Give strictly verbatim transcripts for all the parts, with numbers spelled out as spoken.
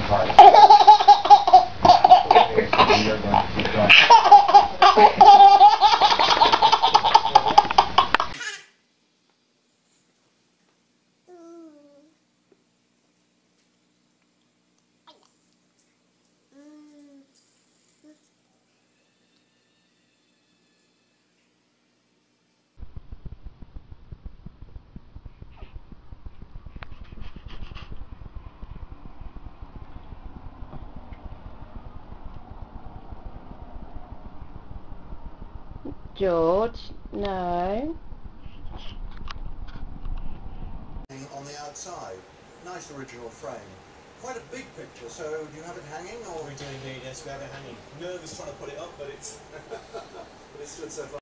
party. We are going to keep going. George, no. On the outside, nice original frame. Quite a big picture, so do you have it hanging or? We do indeed, yes, we have it hanging. Nervous trying to put it up, but it's but it's stood so far.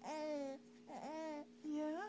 Yeah.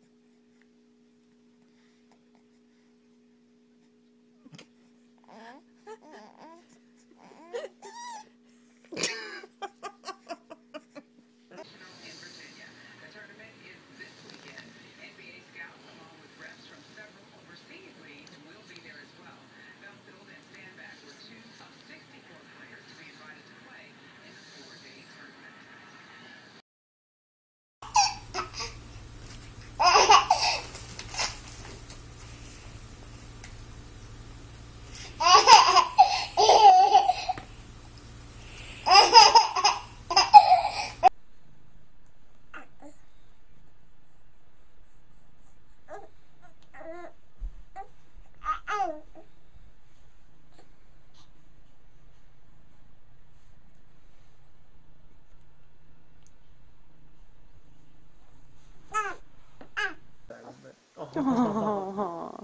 Oh.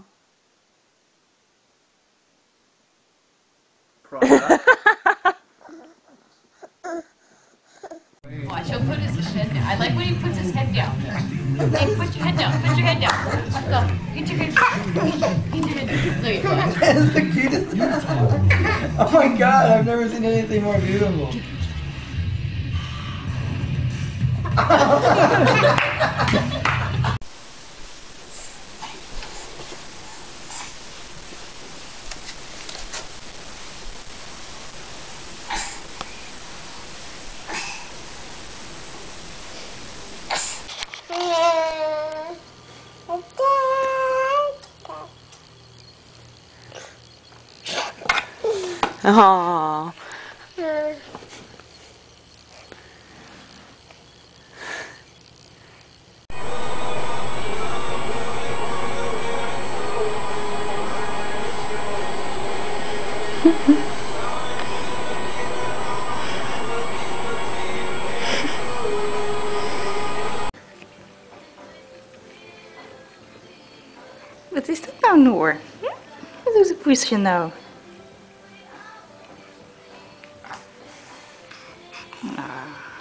Watch, he'll put his head down. I like when he puts his head down. Hey, put your head down. Put your head down. Go. Get your head down. Get your head down. Look at it. That's the cutest. Oh my god, I've never seen anything more beautiful. Aww. Wat is dat nou, Noor? Hm? Wat doet het poesje nou? Ah.